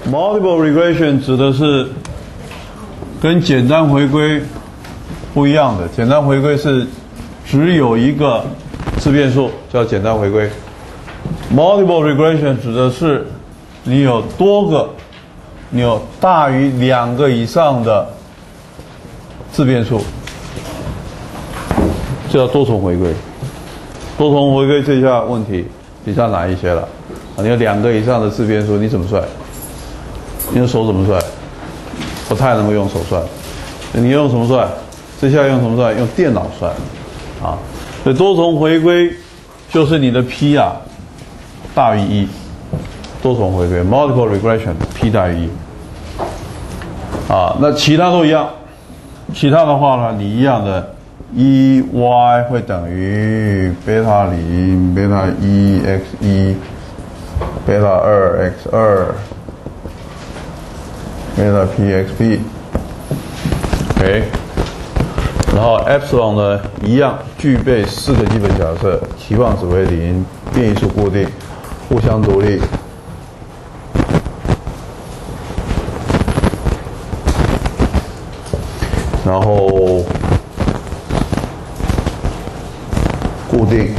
Multiple regression 指的是跟简单回归不一样的。简单回归是只有一个自变数，叫简单回归。Multiple regression 指的是你有大于2个以上的自变数，这叫多重回归。多重回归这下问题比较难一些了。你有2个以上的自变数，你怎么算？你用手怎么算？不太能够用手算。你用什么算？这下用什么算？用电脑算。啊，所以多重回归就是你的 p 啊大于1。多重回归 multiple regression p 大于1。啊，那其他都一样。其他的话呢，你一样的 y 会等于贝塔0贝塔1 x 1贝塔2 x 2贝塔 p x p。OK， 然后 epsilon 呢一样具备4个基本假设：期望值为0，变异数固定，互相独立。然后固定，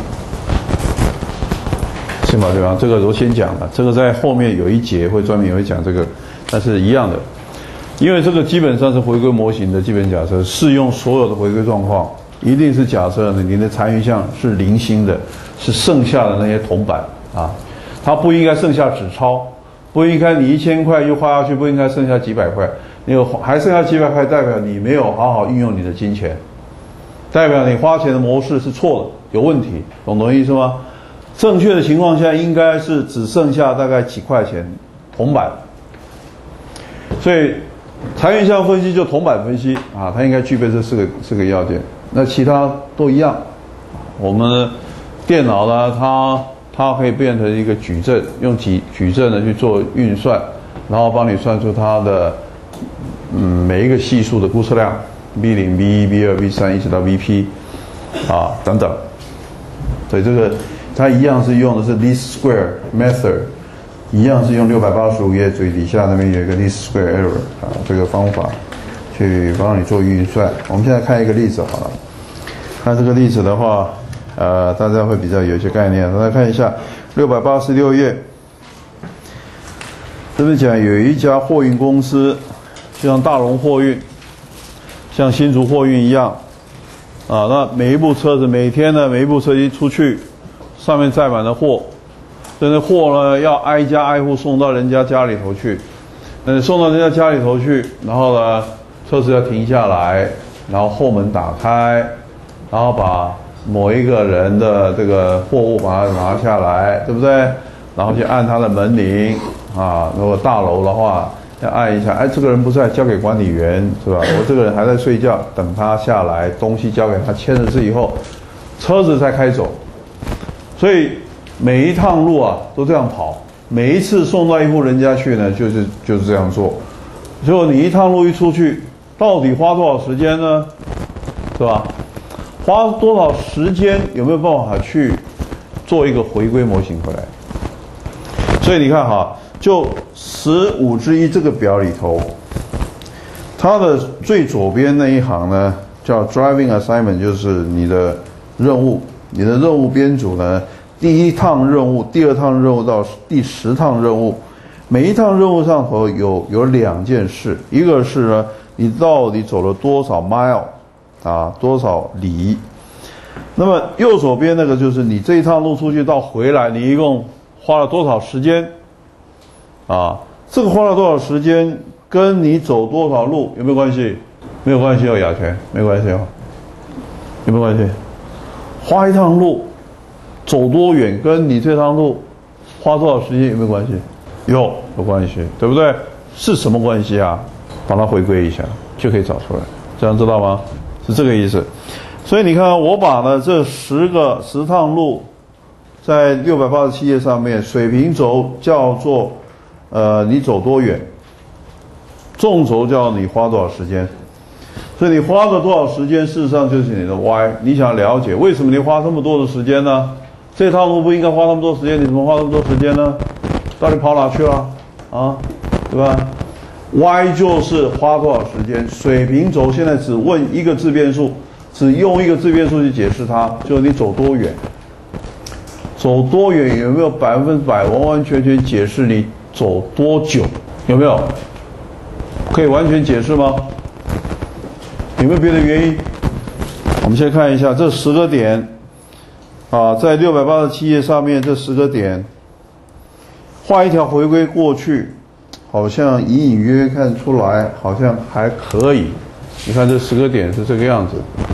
是吗？对吧？这个我先讲了，这个在后面有一节会专门也会讲这个，但是一样的，因为这个基本上是回归模型的基本假设，适用所有的回归状况，一定是假设呢你的残余项是零星的，是剩下的那些铜板啊，它不应该剩下纸钞，不应该你1000块又花下去，不应该剩下几百块。你还剩下几百块，代表你没有好好运用你的金钱，代表你花钱的模式是错的，有问题，懂我意思吗？正确的情况下应该是只剩下大概几块钱铜板，所以残余项分析就铜板分析啊，它应该具备这四个要件，那其他都一样。我们电脑呢，它可以变成一个矩阵，用矩阵呢去做运算，然后帮你算出它的每一个系数的估测量 B0 B1 B2 B3 一直到 VP 啊等等，所以这个它一样是用的是 least square method， 一样是用685页最底下那边有一个 least square error 啊这个方法去帮你做运算。我们现在看一个例子好了，看这个例子的话，大家会比较有一些概念。大家看一下686页，这边讲有一家货运公司。就像大荣货运、像新竹货运一样，啊，那每一部车子每天呢，每一部车一出去，上面载满了货，这个货呢要挨家挨户送到人家家里头去，送到人家家里头去，然后呢，车子要停下来，然后后门打开，然后把某一个人的这个货物把它拿下来，对不对？然后去按他的门铃啊，如果大楼的话。要按一下，哎，这个人不在，交给管理员，是吧？我这个人还在睡觉，等他下来，东西交给他，签了字以后，车子才开走。所以每一趟路啊都这样跑，每一次送到一户人家去呢，就是这样做。结果你一趟路一出去，到底花多少时间呢？是吧？花多少时间？有没有办法去做一个回归模型回来？所以你看哈。就15之1这个表里头，它的最左边那一行呢，叫 driving assignment， 就是你的任务，你的任务编组呢，第1趟任务、第2趟任务到第10趟任务，每一趟任务上头有2件事，一个是呢，你到底走了多少 mile 啊，多少里，那么右手边那个就是你这一趟路出去到回来，你一共花了多少时间。啊，这个花了多少时间，跟你走多少路有没有关系？没有关系哦，雅泉，没关系哦。有没有关系？花一趟路，走多远，跟你这趟路花多少时间有没有关系？有关系，对不对？是什么关系啊？把它回归一下，就可以找出来。这样知道吗？是这个意思。所以你看，我把呢这10趟路，在687页上面，水平轴叫做。你走多远？纵轴叫你花多少时间？所以你花了多少时间，事实上就是你的 y。你想了解为什么你花这么多的时间呢？这趟路不应该花那么多时间，你怎么花那么多时间呢？到底跑哪去了？啊， 对吧 ？y 就是花多少时间，水平轴现在只问一个自变数，只用一个自变数去解释它，就是你走多远，走多远有没有100%完完全全解释你走多久？有没有？可以完全解释吗？有没有别的原因？我们先看一下这10个点啊，在687页上面这10个点，画一条回归过去，好像隐隐约约看出来，好像还可以。你看这10个点是这个样子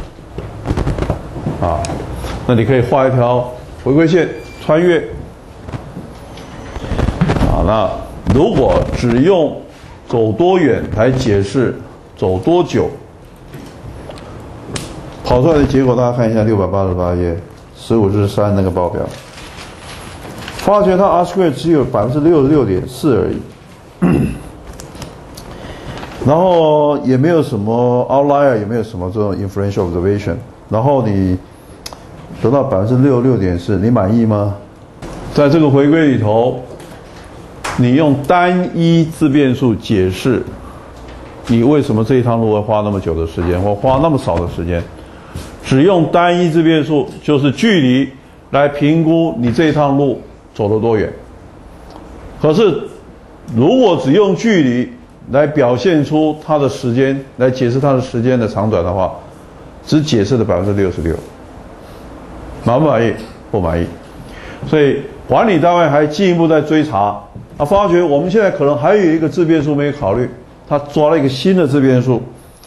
啊，那你可以画一条回归线穿越啊。那如果只用走多远来解释走多久，跑出来的结果大家看一下688页15至3那个报表，发觉它 R² 只有66.4%而已，然后也没有什么 outlier， 也没有什么这种 inferential observation， 然后你得到66.4%，你满意吗？在这个回归里头，你用单一自变数解释你为什么这一趟路会花那么久的时间，或花那么少的时间。只用单一自变数，就是距离来评估你这一趟路走了多远。可是，如果只用距离来表现出它的时间，来解释它的时间的长短的话，只解释了66%，满不满意？不满意。所以管理单位还进一步在追查，发觉我们现在可能还有一个自变数没有考虑，他抓了一个新的自变数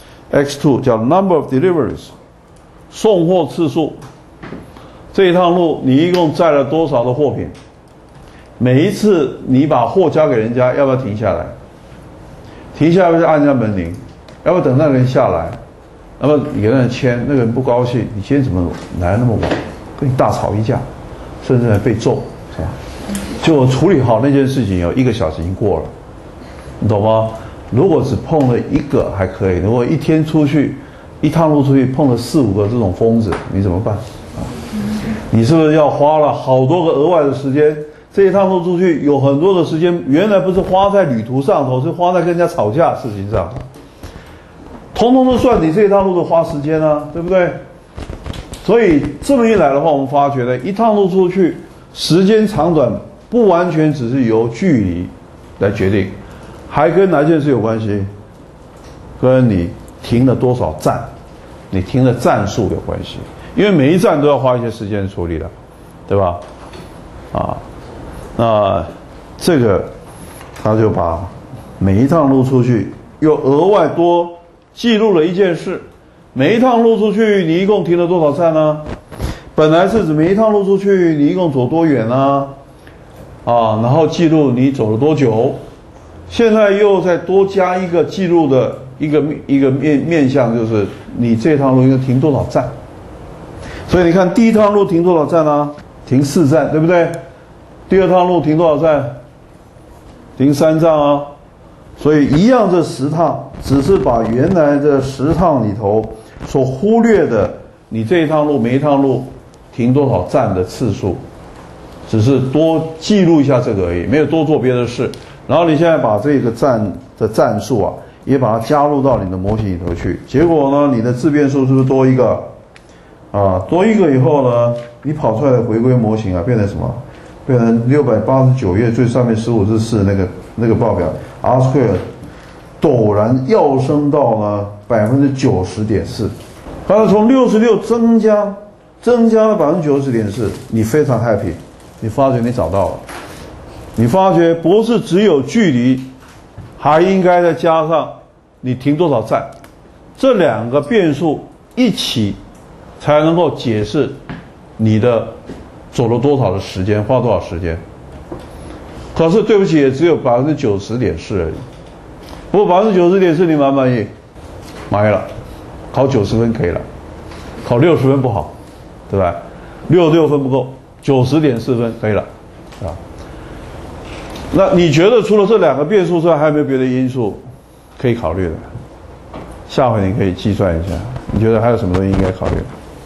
，x2 叫 number of deliveries。送货次数，这一趟路你一共载了多少的货品？每一次你把货交给人家，要不要停下来？停下来要不要按一下门铃？要不要等那个人下来？那么你跟那人签，那个人不高兴，你今天怎么来那么晚？跟你大吵一架，甚至还被揍，是吧？就处理好那件事情1个小时已经过了，你懂吗？如果只碰了一个还可以，如果一天出去。一趟路出去碰了4、5个这种疯子，你怎么办啊？你是不是要花了好多个额外的时间？这一趟路出去有很多的时间，原来不是花在旅途上头，是花在跟人家吵架事情上，统统都算你这一趟路的花时间啊，对不对？所以这么一来的话，我们发觉呢，一趟路出去时间长短不完全只是由距离来决定，还跟哪件事有关系？跟你停了多少站，你停的站数有关系，因为每一站都要花一些时间处理的，对吧？啊，那这个他就把每一趟路出去又额外多记录了一件事，每一趟路出去你一共停了多少站呢？本来是指每一趟路出去你一共走多远呢？啊，然后记录你走了多久，现在又再多加一个记录的一个面向，就是你这趟路应该停多少站。所以你看第一趟路停多少站呢？停4站，对不对？第二趟路停多少站？停3站啊。所以一样这10趟，只是把原来的10趟里头所忽略的你这一趟路每一趟路停多少站的次数，只是多记录一下这个而已，没有多做别的事。然后你现在把这个站的战术啊，也把它加入到你的模型里头去。结果呢，你的自变数是不是多一个？啊，多一个以后呢，你跑出来的回归模型啊，变成什么？变成689页最上面15至4那个报表 ，R² 陡然跃升到了90.4%，它是从66增加了90.4%，你非常 happy， 你发觉你找到了，你发觉不是只有距离，还应该再加上你停多少站，这2个变数一起才能够解释你的走了多少的时间，花多少时间。可是对不起，也只有90.4%而已。不过90.4%你满不满意？满意了，考90分可以了，考60分不好，对吧？66分不够，90.4分可以了，啊。那你觉得除了这2个变数之外，还有没有别的因素可以考虑的？下回你可以计算一下，你觉得还有什么东西应该考虑？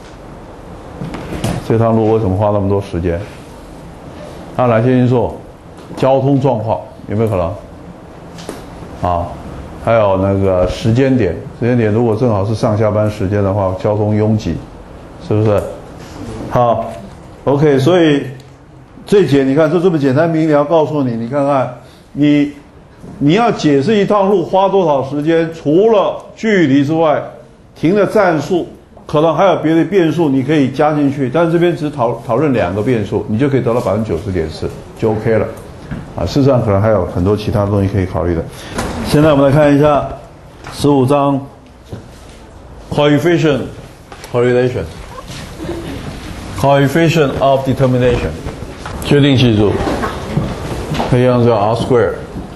这趟路为什么花那么多时间？还有哪些因素？交通状况有没有可能？ 啊，还有那个时间点如果正好是上下班时间的话，交通拥挤，是不是？好 ，OK， 所以这节你看就这么简单明了告诉你，你看看你要解释一趟路花多少时间，除了距离之外，停的站数。可能还有别的变数你可以加进去，但是这边只讨论2个变数，你就可以得到90.4%，就 OK 了。啊，事实上可能还有很多其他东西可以考虑的。现在我们来看一下15章 coefficient correlation coefficient of determination 确定系数，一样叫 R square，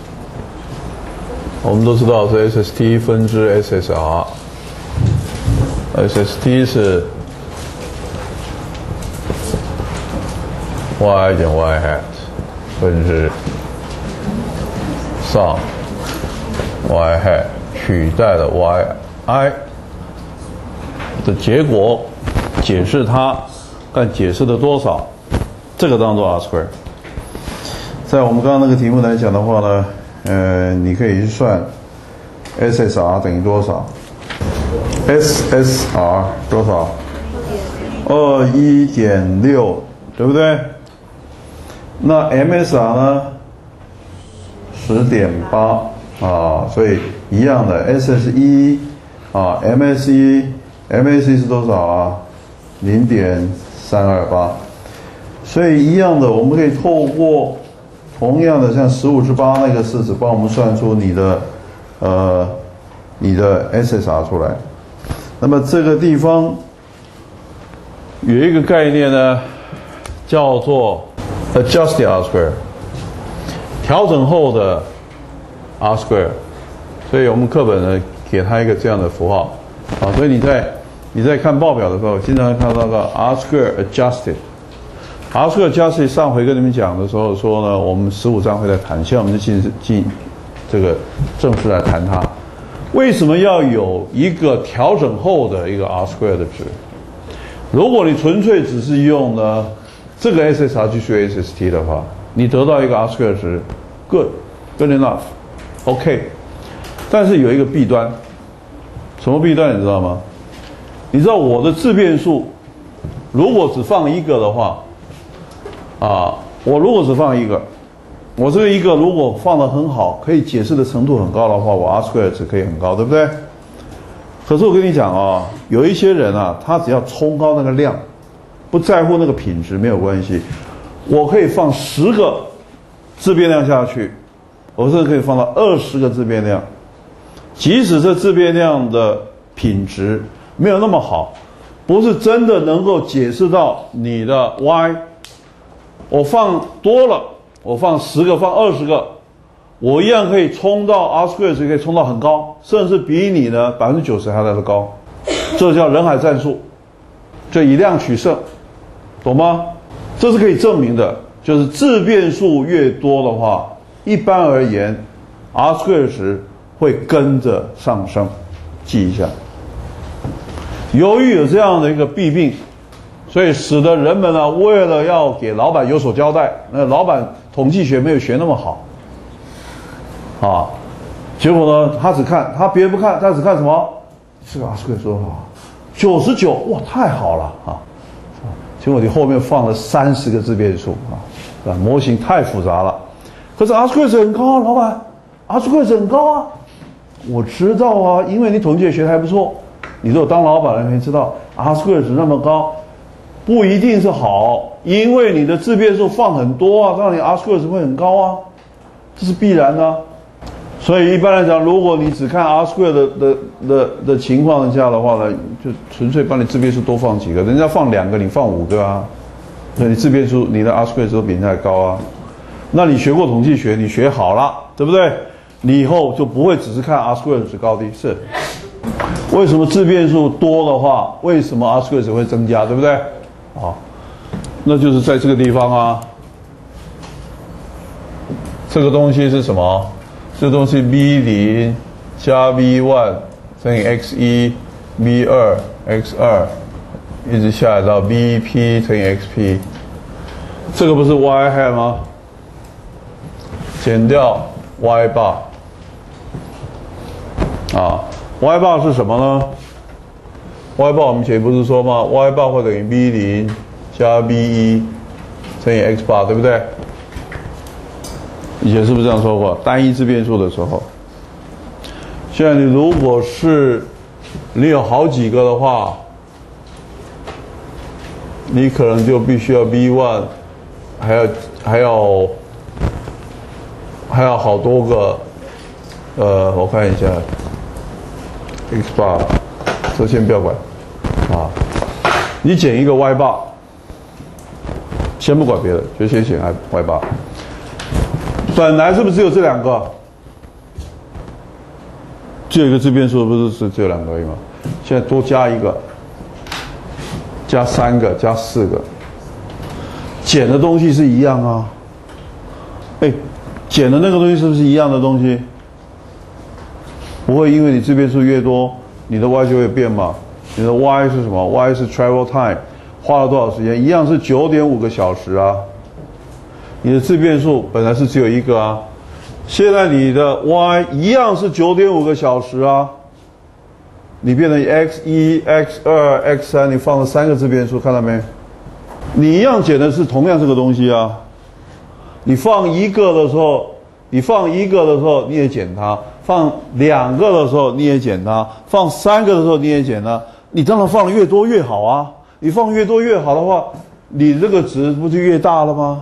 我们都知道是 SST 分之 SSR。SST 是 y 减 y hat 分之上 y hat 取代了 yi 的结果，解释它，但解释的多少，这个当做 R square。在我们刚刚那个题目来讲的话呢，你可以去算 SSR 等于多少。SSR 多少？21.6，对不对？那 MSR 呢？10.8啊，所以一样的 SS1啊 ，MSC 是多少啊？0.328，所以一样的，我们可以透过同样的像15/8那个式子，帮我们算出你的SSR 出来。那么这个地方有一个概念呢，叫做 adjusted R square， 调整后的 R square。所以我们课本呢给它一个这样的符号啊，所以你在看报表的时候，经常看到个 R square adjusted。R square adjusted 上回跟你们讲的时候说呢，我们15章会来谈，现在我们就进这个正式来谈它。为什么要有一个调整后的一个 R square 的值？如果你纯粹只是用呢这个 SSR 去学 SST 的话，你得到一个 R square 值 ，good enough，OK。但是有一个弊端，什么弊端你知道吗？你知道我的自变数如果只放一个的话，我如果只放一个。我这个一个如果放得很好，可以解释的程度很高的话，我 R square 值可以很高，对不对？可是我跟你讲啊，有一些人啊，他只要冲高那个量，不在乎那个品质没有关系。我可以放10个自变量下去，我甚至可以放到20个自变量，即使这自变量的品质没有那么好，不是真的能够解释到你的 y， 我放多了。我放10个，放20个，我一样可以冲到 R square 值，可以冲到很高，甚至比你呢90%还来得高。这叫人海战术，这以量取胜，懂吗？这是可以证明的，就是自变数越多的话，一般而言 R square 值会跟着上升，记一下。由于有这样的一个弊病，所以使得人们呢，为了要给老板有所交代，那老板统计学没有学那么好，结果呢，他别人不看，他只看什么？这个 R square 多少？99，哇，太好了结果你后面放了30个自变数模型太复杂了。可是 R square 值很高啊，老板 ，R square 值很高啊，我知道啊，因为你统计学学得还不错，你如果当老板了，你知道 R square 值那么高。不一定是好，因为你的自变数放很多啊，让你 R square 值会很高啊，这是必然的。所以一般来讲，如果你只看 R square 的情况下的话呢，就纯粹把你自变数多放几个，人家放2个，你放5个啊，所以你自变数你的 R square 值都比人家高啊。那你学过统计学，你学好了，对不对？你以后就不会只是看 R square 值高低，是。为什么自变数多的话，为什么 R square 值会增加，对不对？那就是在这个地方啊，这个东西是什么？这个东西 V0 加 V1 乘以 X1 V2 X2 一直下来到 VP 乘以 XP， 这个不是 Y hat 吗？减掉 Y bar， 啊。y bar 是什么呢 ？y bar 我们前不是说吗 ？y bar 会等于 b0加 b1乘以 x bar， 对不对？以前是不是这样说过？单一自变数的时候。现在你如果是你有好几个的话，你可能就必须要 b1， 还要好多个，我看一下 x bar， 这先不要管啊，你减一个 y bar， 先不管别的，就先减 y bar。本来是不是只有这两个？只有一个自变数，不是只有两个而已吗？现在多加一个，加3个，加4个，减的东西是一样啊。哎，减的那个东西是不是一样的东西？不会因为你自变数越多，你的 y 就会变嘛？你的 y 是什么 ？y 是 travel time， 花了多少时间？一样是9.5个小时啊。你的自变数本来是只有一个啊。现在你的 y 一样是9.5个小时啊，你变成 x1、x2、x3， 你放了3个自变数，看到没？你一样减的是同样这个东西啊。你放一个的时候，你也减它；放2个的时候你也减它；放3个的时候你也减它。你当然放的越多越好啊！你放越多越好的话，你这个值不就越大了吗？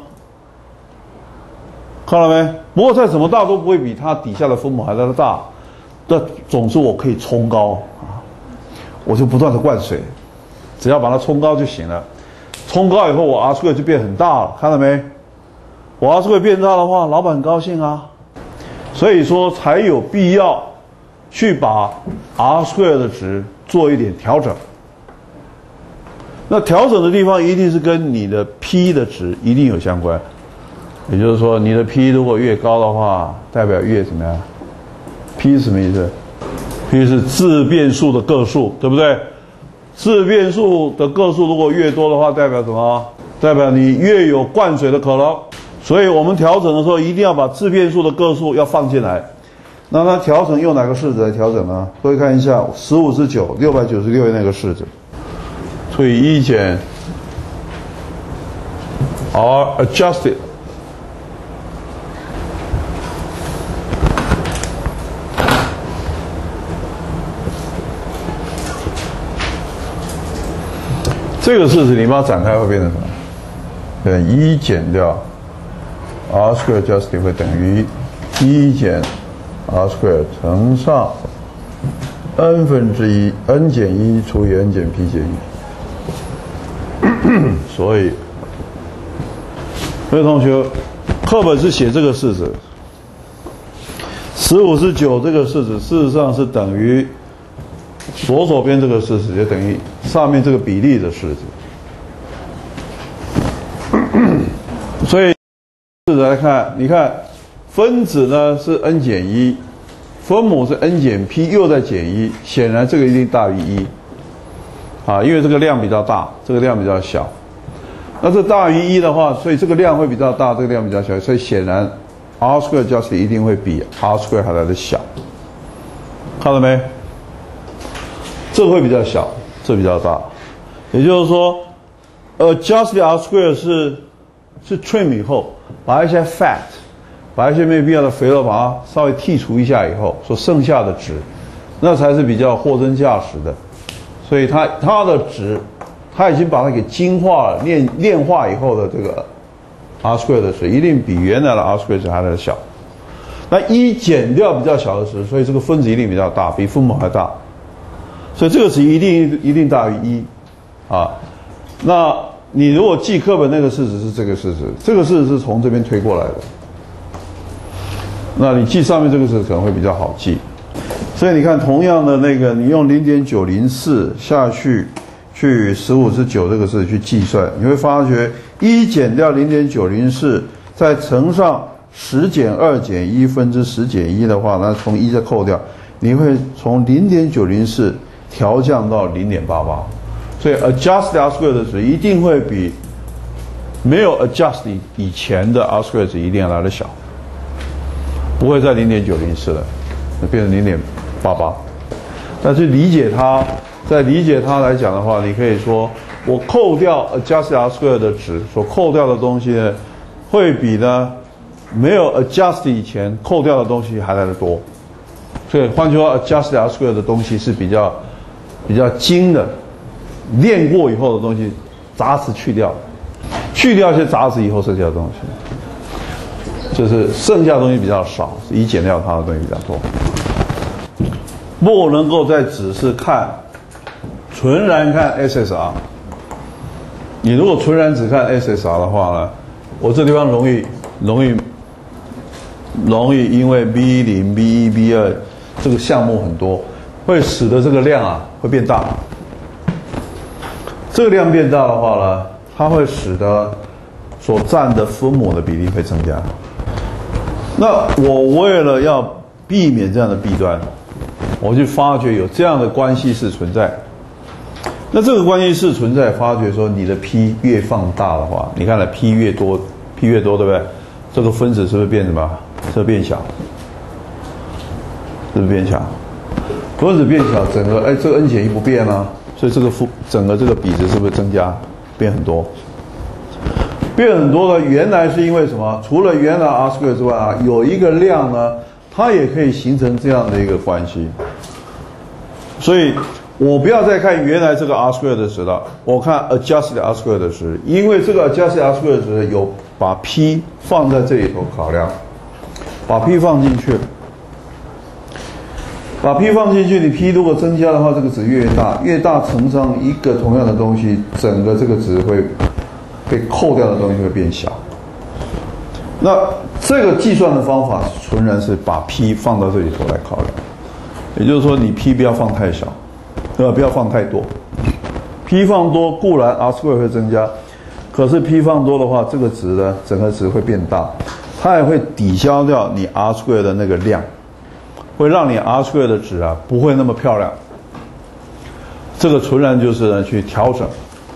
看到没？不过再怎么大都不会比它底下的分母还来得大。但总之我可以冲高啊，我就不断的灌水，只要把它冲高就行了。冲高以后，我 R2 就变很大了，看到没？我 R2 变大的话，老板很高兴啊。所以说才有必要去把 R2 的值做一点调整。那调整的地方一定是跟你的 P 的值一定有相关。也就是说，你的 P 如果越高的话，代表越怎么样 ？P 是什么意思 ？P 是自变数的个数，对不对？自变数的个数如果越多的话，代表什么？代表你越有灌水的可能。所以我们调整的时候，一定要把自变数的个数要放进来。那它调整用哪个式子来调整呢？各位看一下，15是9 ，696那个式子，除以1减 R adjusted。这个式子你把它展开会变成什么？对，1减掉 r square adjusted 会等于1减 r square 乘上 n 分之一 n 减1除以 n 减 p 减1。所以，各位同学，课本是写这个式子，15是9这个式子，事实上是等于左手边这个式子，就等于上面这个比例的式子。所以式子来看，你看分子呢是 n 减1，分母是 n 减 p 又在减1，显然这个一定大于1啊，因为这个量比较大，这个量比较小。那这大于1的话，所以这个量会比较大，这个量比较小，所以显然 r square adjusted 一定会比 r square 还来得小，看到没？这会比较小，这比较大，也就是说，adjusted r square 是 trim 以后，把一些 fat， 把一些没有必要的肥肉，把它稍微剔除一下以后，所剩下的值，那才是比较货真价实的。所以它的值，它已经把它给精化了，炼化以后的这个 r square 的值，一定比原来的 r square 值还来得小。那1减掉比较小的值，所以这个分子一定比较大，比分母还大。所以这个值一定大于1，啊，那你如果记课本那个式子是这个式子，这个式子是从这边推过来的，那你记上面这个式子可能会比较好记。所以你看，同样的那个，你用0.904下去15是9这个式子去计算，你会发觉1减掉0.904，再乘上10减2减1分之10减1的话，那从1再扣掉，你会从0.904调降到0.88，所以 adjusted r square 的值一定会比没有 adjust 以前的 r square 值一定要来得小，不会在0.904了，变成0.88。 但是理解它，在理解它来讲的话，你可以说，我扣掉 adjusted R-square 的值所扣掉的东西呢，会比呢没有 adjust 以前扣掉的东西还来得多。所以换句话 ，adjusted R-square 的东西是比较精的，练过以后的东西，杂质去掉一些杂质以后剩下的东西，就是剩下的东西比较少，以减掉它的东西比较多。不能够再只是纯然看 SSR。你如果纯然只看 SSR 的话呢，我这地方容易因为 B10、B1、B2这个项目很多，会使得这个量啊会变大。这个量变大的话呢，它会使得所占的分母的比例会增加。那我为了要避免这样的弊端，我去发觉有这样的关系式存在。那这个关系式存在，发觉说你的 P 越放大的话，你看了 P 越多，对不对？这个分子是不是变什么？是不是变小？是不是变小？分子变小，整个这个 n 减1不变啊，所以这个整个这个比值是不是增加？变很多。变很多呢，原来是因为什么？除了原来 R-square 之外啊，有一个量呢，它也可以形成这样的一个关系。所以我不要再看原来这个 R-square 的值了，我看 adjusted R-square 的值，因为这个 adjusted R-square 的值有把 P 放在这里头考量，把 P 放进去。把 P 放进去，你 P 如果增加的话，这个值越大乘上一个同样的东西，整个这个值会被扣掉的东西会变小。那这个计算的方法纯然是把 P 放到这里头来考量，也就是说你 P 不要放太小，不要放太多。P 放多固然 R-square 会增加，可是 P 放多的话，这个值呢，整个值会变大，它也会抵消掉你 R-square 的那个量。会让你 R-square 的值啊不会那么漂亮，这个纯然就是呢去调整。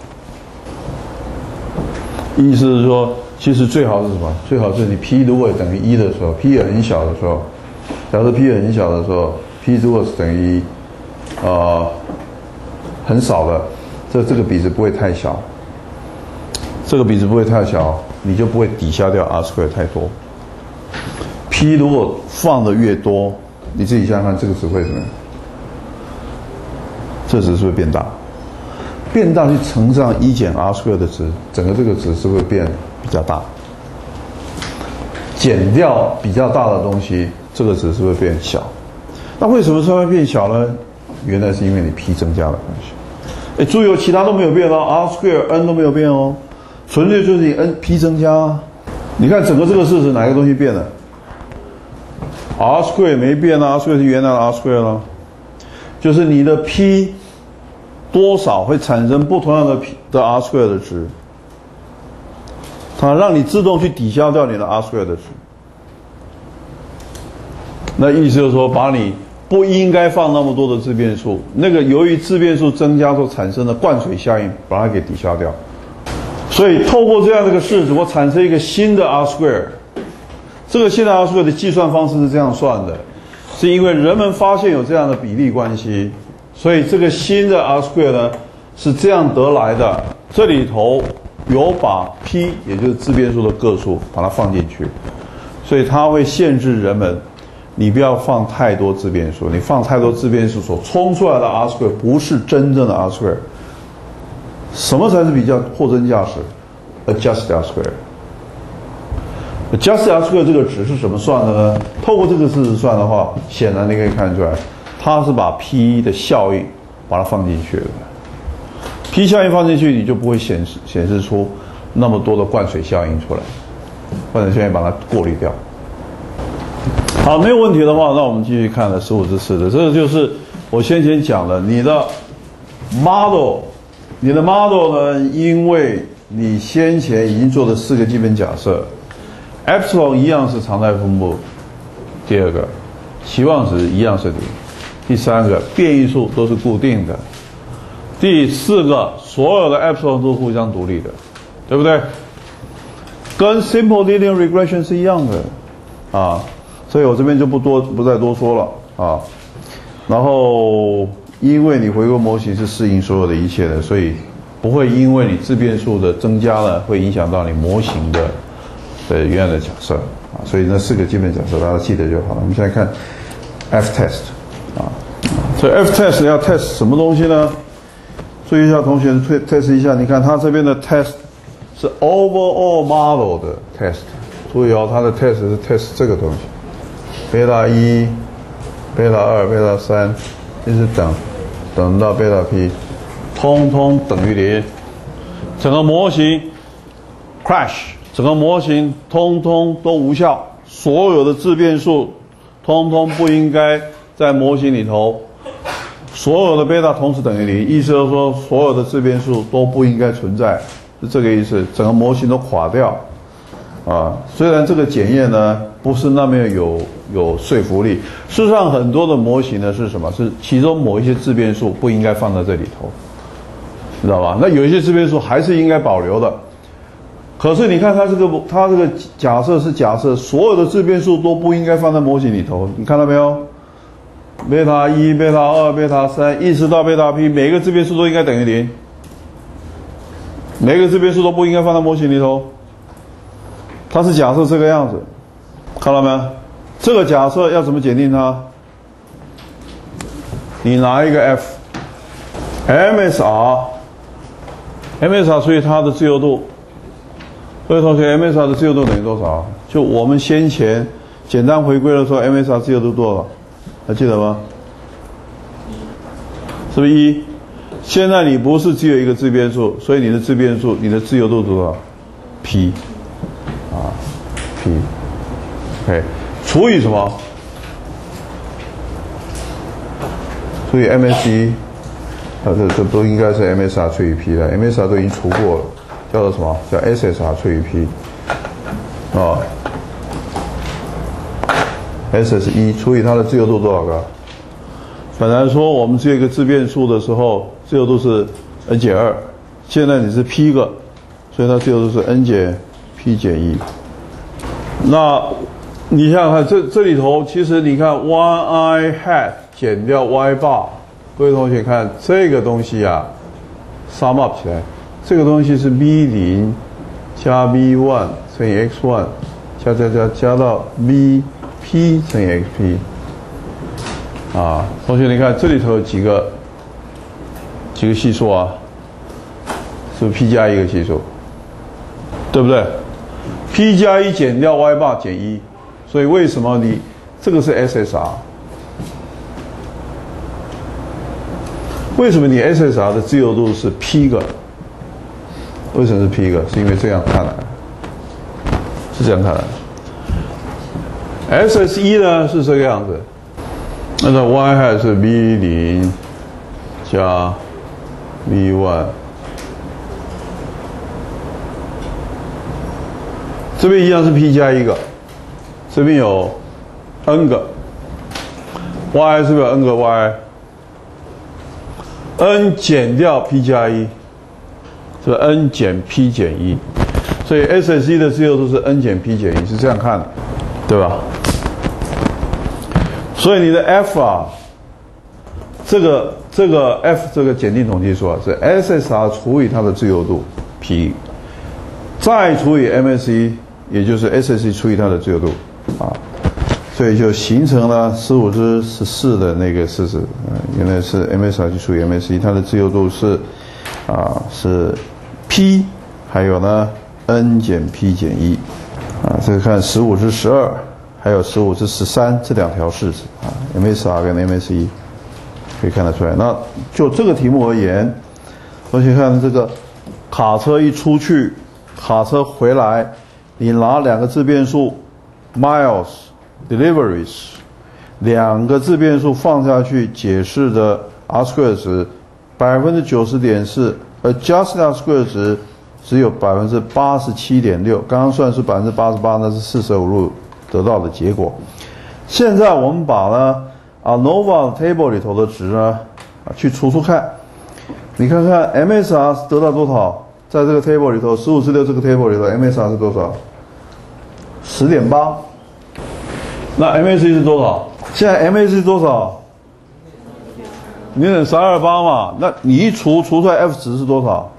意思是说，其实最好是什么？最好是你 P 如果等于1的时候 ，P 也很小的时候，假设 P 也很小的时候 ，P 如果是等于很少的，这个比值不会太小，这个比值不会太小，你就不会抵消掉 R-square 太多。P 如果放的越多，你自己想想看，这个值会怎么样？这值是不是变大？变大去乘上1减 R-square 的值，整个这个值是不是变比较大？减掉比较大的东西，这个值是不是变小？那为什么它会变小呢？原来是因为你 P 增加的关系。注意哦，其他都没有变哦 ，R-square N 都没有变哦，纯粹就是你 N P 增加啊。你看整个这个事实哪一个东西变了？R-square 没变啊 ，R-square 是原来的 R-square 了，就是你的 P 多少会产生不同样的 R-square 的值，它让你自动去抵消掉你的 R-square 的值。那意思就是说，把你不应该放那么多的自变数，那个由于自变数增加所产生的灌水效应，把它给抵消掉。所以透过这样的一个式子，我产生一个新的 R-square。这个新的 R-square 的计算方式是这样算的，是因为人们发现有这样的比例关系，所以这个新的 R-square 呢是这样得来的。这里头有把 P， 也就是自变数的个数，把它放进去，所以它会限制人们，你不要放太多自变数，你放太多自变数所冲出来的 R-square 不是真正的 R-square。什么才是比较货真价实 ？adjusted R-square。adjusted R-square 这个值是怎么算的呢？透过这个式子算的话，显然你可以看出来，它是把 P 的效应把它放进去了。P 效应放进去，你就不会显示出那么多的灌水效应出来，灌水效应把它过滤掉。好，没有问题的话，那我们继续看了15之4的，这个就是我先前讲的，你的 model 呢，因为你先前已经做了4个基本假设。epsilon 一样是常态分布，第二个期望值一样是0，第三个变异数都是固定的，第四个所有的 epsilon 都是互相独立的，对不对？跟 simple linear regression 是一样的啊，所以我这边就不再多说了啊。 然后因为你回归模型是适应所有的一切的，所以不会因为你自变数的增加了会影响到你模型的原来的假设啊。所以那4个基本假设大家记得就好了。我们现在看 F test 啊，所以 F test 要 test 什么东西呢？注意一下，同学 test 一下，你看它这边的 test 是 overall model 的 test， 注意哦，它的 test 是 test 这个东西，贝塔1、贝塔2、贝塔3，一直等到贝塔 p， 通通等于0，整个模型 crash， 整个模型通通都无效，所有的自变数通通不应该在模型里头。所有的贝塔同时等于0，意思就是说，所有的自变数都不应该存在，是这个意思。整个模型都垮掉，啊，虽然这个检验呢不是那么有说服力，事实上很多的模型呢是什么？是其中某一些自变数不应该放在这里头，知道吧？那有一些自变数还是应该保留的。可是你看它这个假设是假设所有的自变数都不应该放在模型里头，你看到没有？贝塔1、贝塔2、贝塔3，一直到贝塔 p， 每个自变数都应该等于0，每个自变数都不应该放在模型里头。它是假设这个样子，看到没？这个假设要怎么检定它？你拿一个 MSR 除以它的自由度。各位同学 ，MSR 的自由度等于多少？就我们先前简单回归的时候 ，MSR 自由度多少？还记得吗？是不是1？现在你不是只有一个自变数，所以你的自变数，你的自由度多少 ？p 啊 p，OK， 除以什么？除以 MSE， 这都应该是 MSR 除以 p 的 ，MSR 都已经除过了，叫做什么？叫 SSR 除以 p 啊。SS1 除以它的自由度多少个？本来说我们只有一个自变数的时候，自由度是 n 减2，现在你是 p 个，所以它自由度是 n 减 p 减1。那你想想看，这里头其实你看 1i hat 减掉 y bar， 各位同学看这个东西啊 ，sum up 起来，这个东西是 b0 加 b1 乘以 x1 加到 b。p 乘以 xp 啊，同学，你看这里头有几个系数啊？是不是 p 加1个系数？对不对 ？p 加1减掉 y bar 减1，所以为什么你这个是 SSR？ 为什么你 SSR 的自由度是 p 个？为什么是 p 个？是因为这样看来，是这样看来。SS1 呢是这个样子，那个 y hat 是 b0 加 b1， 这边一样是 p 加1个，这边有 n 个 y 是不是有 n 个 y？n 减掉 p 加1，是 n 减 p 减1，所以 SS1 的自由度是 n 减 p 减1，是这样看的，对吧？所以你的 F 啊，这个 F 这个检定统计数啊，是 SSR 除以它的自由度 p， 再除以 MSE， 也就是 SSE 除以它的自由度啊，所以就形成了15/14的那个式子，原来是 MSR 除以 MSE， 它的自由度是是 p， 还有呢 n 减 p 减1啊，这个看15/12。还有15/13这两条式子啊 ，MSR 跟 MSE 可以看得出来。那就这个题目而言，同学看这个卡车一出去，卡车回来，你拿两个自变数 miles、deliveries 两个自变数放下去，解释的 R² 值 90.4%， adjusted R² 值只有 87.6%， 刚刚算是 88%， 那是45度。得到的结果。现在我们把呢ANOVA table 里头的值呢去除看，你看看 MSR 得到多少？在这个 table 里头，15/6这个 table 里头 MSR 是多少？10.8。那 MSE 是多少？现在 MSE 是多少你等328嘛，那你一除出来 F 值是多少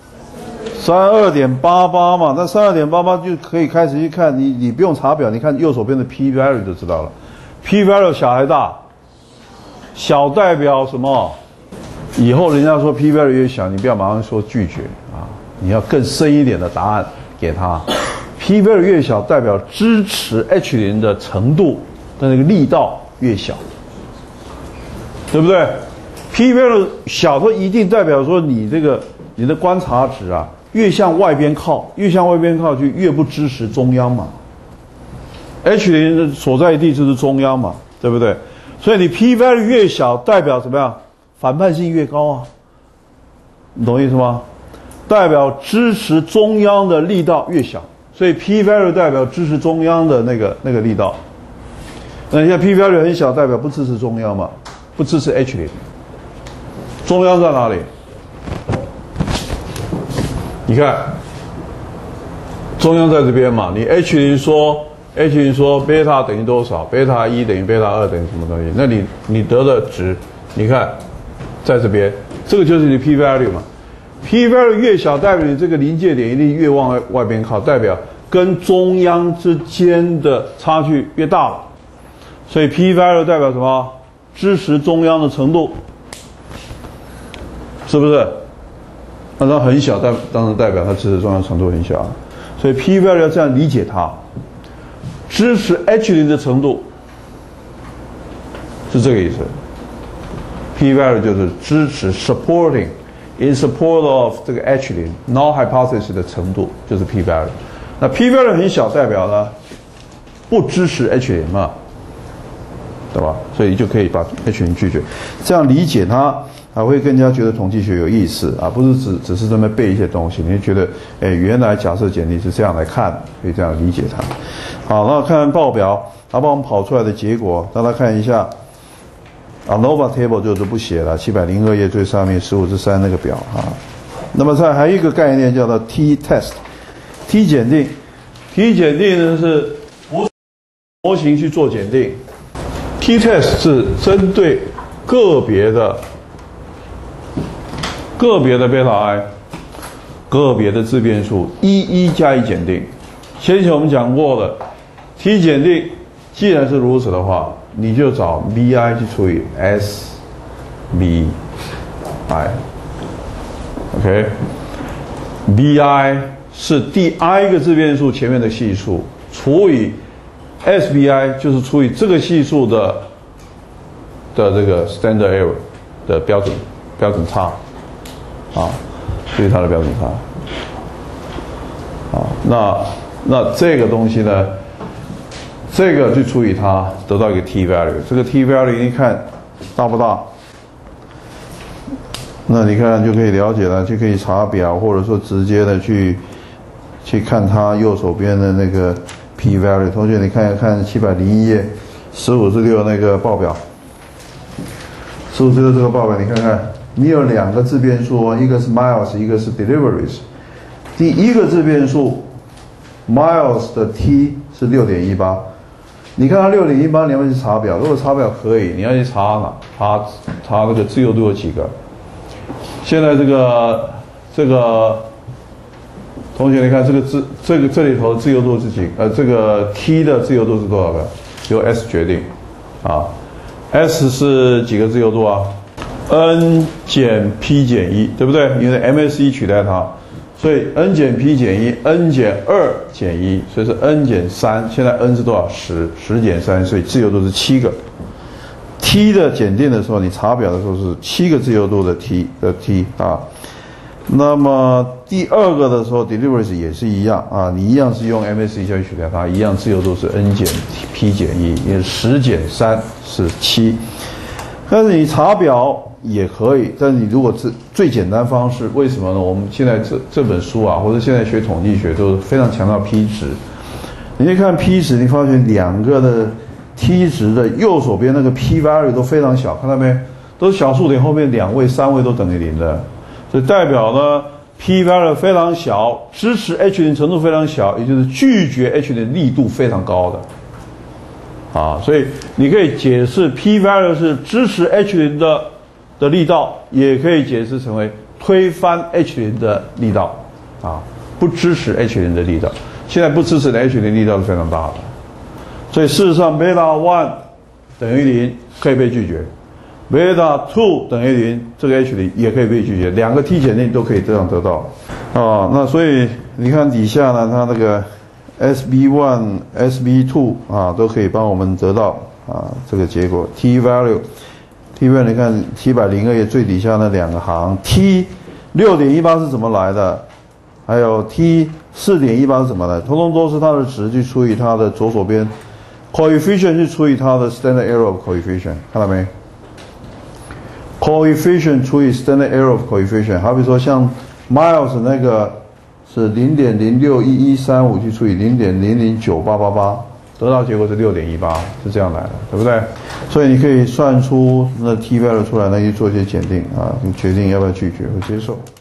？32.88嘛，那32.88就可以开始去看，你不用查表，你看右手边的 p value 就知道了。p value 小还大？小代表什么？以后人家说 p value 越小，你不要马上说拒绝啊，你要更深一点的答案给他。p value 越小，代表支持 H0的程度的那个力道越小，对不对？P value 小，它一定代表说你的观察值啊，越向外边靠，越向外边靠就越不支持中央嘛。H0的所在地就是中央嘛，对不对？所以你 P value 越小，代表怎么样？反叛性越高啊，你懂意思吗？代表支持中央的力道越小，所以 P value 代表支持中央的那个力道。那现在 P value 很小，代表不支持中央嘛，不支持 H0。中央在哪里？你看，中央在这边嘛。你 H0 说贝塔等于多少？贝塔1等于贝塔2等于什么东西？那你得的值，你看，在这边，这个就是你 P value 嘛。P value 越小，代表你这个临界点一定越往外边靠，代表跟中央之间的差距越大了。所以 P value 代表什么？支持中央的程度。是不是？那它很小，当然代表它支持中央程度很小，所以 P value 要这样理解它，支持 H0的程度是这个意思。P value 就是支持 supporting in support of 这个 H0 null hypothesis 的程度，就是 P value。那 P value 很小，代表呢不支持 H0嘛，对吧？所以就可以把 H0拒绝，这样理解它。会更加觉得统计学有意思啊，不是只是这么背一些东西，你就觉得，原来假设简历是这样来看，可以这样理解它。好，那看看报表，它帮我们跑出来的结果，大家看一下。ANOVA table 就是不写了，702页最上面15/3那个表啊。那么还有一个概念叫做 T test，T 检定，T 检定呢是模型去做检定 ，T test 是针对个别的贝塔 i， 个别的自变数一加以检定。先前我们讲过的 T 检定，既然是如此的话，你就找 bi 去除以 sbi。OK，bi 是第 i 个自变数前面的系数除以 sbi， 就是除以这个系数的这个 standard error 的标准差。所以它的标准差。那这个东西呢，这个去除以它，得到一个 T value。这个 T value 一看大不大？那你看就可以了解了，就可以查表，或者说直接的去看它右手边的那个 P value。同学，你看一看701页15/6那个报表，15/6这个报表，你看看。你有2个自变数，一个是 miles， 一个是 deliveries。第一个自变数 miles 的 t 是 6.18， 你看它 6.18， 你要去查表。如果查表可以，你要去查哪？查那个自由度有几个？现在这个同学，你看这里头的自由度是几？这个 t 的自由度是多少个？由 s 决定啊。s 是几个自由度啊？n 减 p 减1，对不对？因为 MSE 取代它，所以 n 减 p 减1 ，n 减2减1，所以是 n 减3。现在 n 是多少？10减3，所以自由度是7个。t 的检定的时候，你查表的时候是7个自由度的 t 啊。那么第二个的时候 ，deliveries 也是一样啊，你一样是用 MSE 去取代它，一样自由度是 n 减 p 减1，也10减3是7。但是你查表也可以，但是你如果是最简单方式，为什么呢？我们现在这本书啊，或者现在学统计学都非常强调 p 值。你去看 p 值，你发现2个的 t 值的右手边那个 p value 都非常小，看到没？都是小数点后面2位、3位都等于0的，所以代表呢 p value 非常小，支持 H0程度非常小，也就是拒绝 H0力度非常高的。所以你可以解释 p value 是支持 H0的的力道，也可以解释成为推翻 H0的力道啊，不支持 H0的力道。现在不支持的 H0力道是非常大的，所以事实上 beta 1等于0可以被拒绝。beta 2等于0，这个 H0也可以被拒绝，两个 T 检定都可以这样得到啊。那所以你看底下呢，它那个 SB1、SB2 啊，都可以帮我们得到啊这个结果。T value 你看702最底下那两个行 T 6.18是怎么来的？还有 T 4.18是怎么来的？通通都是它的值去除以它的左手边 coefficient 去除以它的 standard error of coefficient， 看到没？coefficient 除以 standard error of coefficient， 好比说像 Miles 那个是 0.061135 去除以 0.009888， 得到结果是 6.18， 是这样来的，对不对？所以你可以算出那 T value 出来，那去做一些检定啊，你决定要不要拒绝或接受。